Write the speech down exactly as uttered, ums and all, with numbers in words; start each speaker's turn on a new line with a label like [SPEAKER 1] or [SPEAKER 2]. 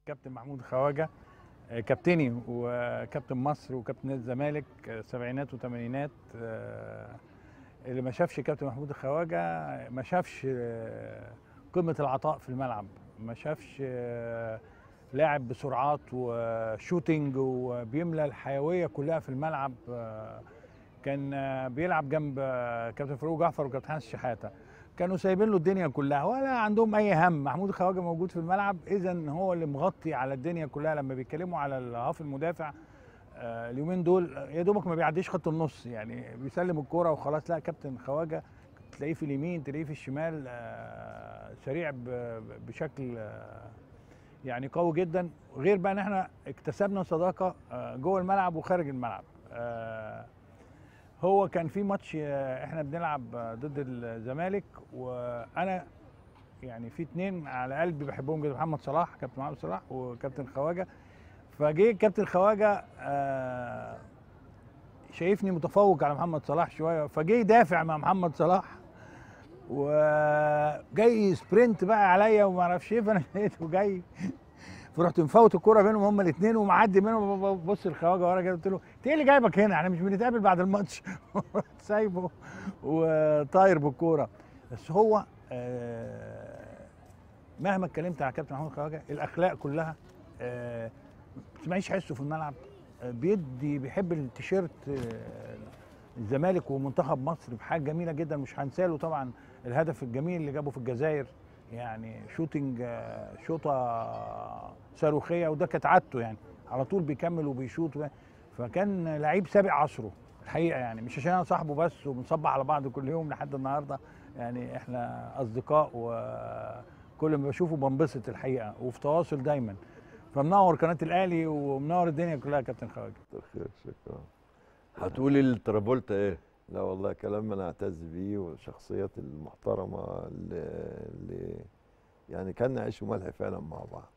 [SPEAKER 1] كابتن محمود خواجه كابتني وكابتن مصر وكابتن نادي الزمالك سبعينات وثمانينات. اللي ما شافش كابتن محمود الخواجه ما شافش قمه العطاء في الملعب، ما شافش لاعب بسرعات وشوتينج وبيملى الحيويه كلها في الملعب. كان بيلعب جنب كابتن فاروق جعفر وكابتن حسن شحاته، كانوا سايبين له الدنيا كلها ولا عندهم اي هم. محمود الخواجه موجود في الملعب، اذا هو اللي مغطي على الدنيا كلها. لما بيتكلموا على الهاف المدافع آه اليومين دول يا دوبك ما بيعديش خط النص، يعني بيسلم الكوره وخلاص. لا، كابتن خواجه تلاقيه في اليمين، تلاقيه في الشمال، آه سريع بشكل آه يعني قوي جدا. غير بقى ان احنا اكتسبنا صداقه آه جوه الملعب وخارج الملعب. آه هو كان في ماتش احنا بنلعب ضد الزمالك، وانا يعني في اتنين على قلبي بحبهم جدا، محمد صلاح، كابتن محمد صلاح وكابتن خواجه. فجه كابتن خواجه شايفني متفوق على محمد صلاح شويه، فجه يدافع مع محمد صلاح وجاي سبرنت بقى عليا وما اعرفش ايه، فانا لقيته جاي فرحت مفوت الكوره بينهم هما الاثنين ومعدي منهم. ببص الخواجه ورا كده قلت له انت ايه اللي جايبك هنا؟ احنا مش بنتقابل بعد الماتش. سايبه وطاير بالكوره. بس هو مهما اتكلمت على كابتن محمود خواجه الاخلاق كلها ما تسمعيش حسه في الملعب. بيدي بيحب التيشيرت الزمالك ومنتخب مصر بحاجه جميله جدا. مش هنسى له طبعا الهدف الجميل اللي جابه في الجزائر، يعني شوتنج شوطه صاروخيه، وده كانت عادته، يعني على طول بيكمل وبيشوط. فكان لعيب سابق عصره الحقيقه، يعني مش عشان انا صاحبه بس وبنصبح على بعض كل يوم لحد النهارده، يعني احنا اصدقاء وكل ما بشوفه بنبسط الحقيقه وفي تواصل دايما. فمنور قناه الاهلي ومنور الدنيا كلها كابتن خواجه.
[SPEAKER 2] خير، شكرا. هتقولي الترافولتا ايه؟ لا والله كلام انا اعتز بيه، والشخصيات المحترمه اللي, اللي يعني كان عيش وملح فعلا مع بعض.